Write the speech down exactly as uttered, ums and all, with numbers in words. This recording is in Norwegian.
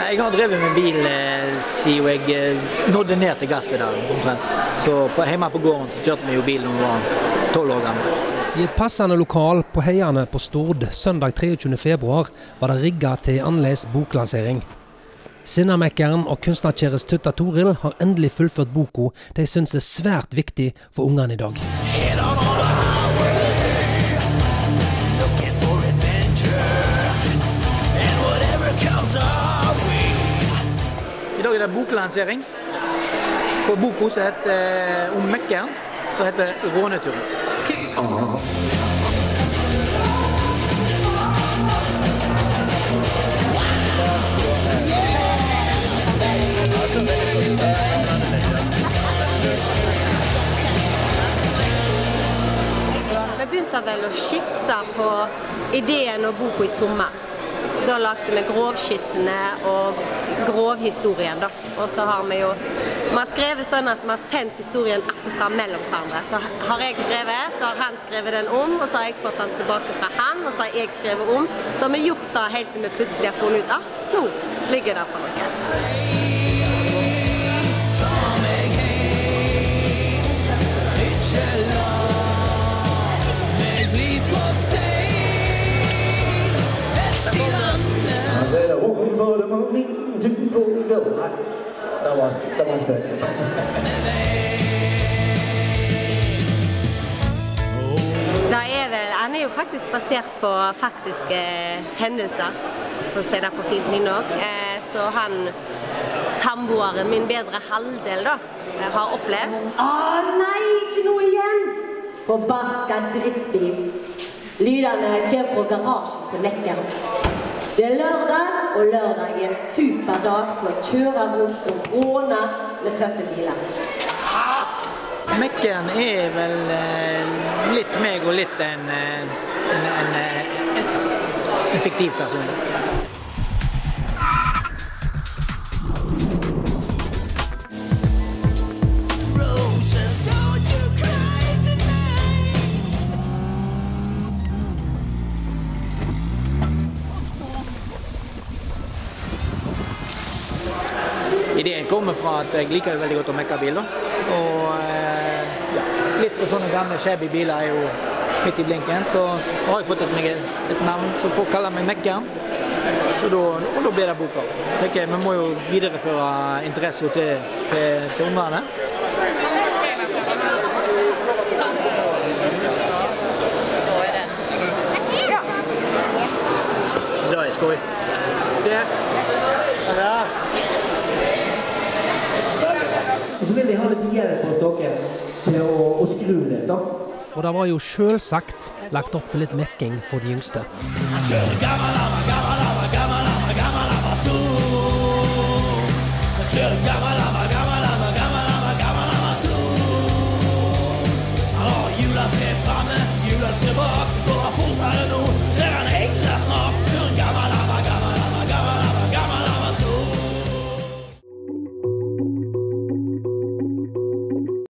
Jeg har drevet med bil eh, siden jeg eh, nådde ned til gasspedalen omtrent. Så på, hjemme på gården så kjørte vi jo bil når vi var tolv år gamle. I et passende lokal på Heiane på Stord søndag treogtyvende februar var det rigget til annerledes boklansering. Sinnamekkeren og kunstnerkjæres Tutta Toril har endelig fullført boka de synes er svært viktig for ungene i dag. I dag er det boklansering på boka som heter eh, om Mekkeren, som heter Råneturen. Ah. Vi begynte vel å skisse på ideen og boka i sommer. Da lagde vi grovskissene og grovhistorien da. Og så har vi jo, vi har skrevet sånn at vi har sendt historien etterfra mellom hverandre. Så har jeg skrevet, så har han skrevet den om, og så har jeg fått den tilbake fra han, og så har jeg skrevet om. Så har vi gjort det helt til vi plutselig har funnet ut, ah, nå ligger det på noe. Det var, det var en spøk. Det er vel, han er jo faktisk basert på faktiske hendelser, for å si det på fint nynorsk. Så han, samboeren, min bedre halvdel da, har opplevd. Å nei, ikke noe igjen! Forbasket drittbil. Lydene kommer fra garasjen til Mekkeren. Det er lørdag, og lørdag er en super dag til å kjøre rundt og råne med tøffe biler. Mekkeren er vel eh, litt meg og litt en, en, en, en, en fiktiv person. Ideen kommer fra at jeg liker veldig godt å mekke biler, og eh, ja, litt på sånne gamle shabby biler er jo midt i blinken, så har jeg fått et, et navn som folk kaller meg Mekkeren, så da, og da blir det boka. Jeg tenker, vi må jo videreføre interesse til, til, til ungene. Det er skoj. Det er det. Og så vil jeg ha litt hjelp hos dere til å, å skru litt da. Og det var jo selvsagt lagt opp til litt mekking for de yngste.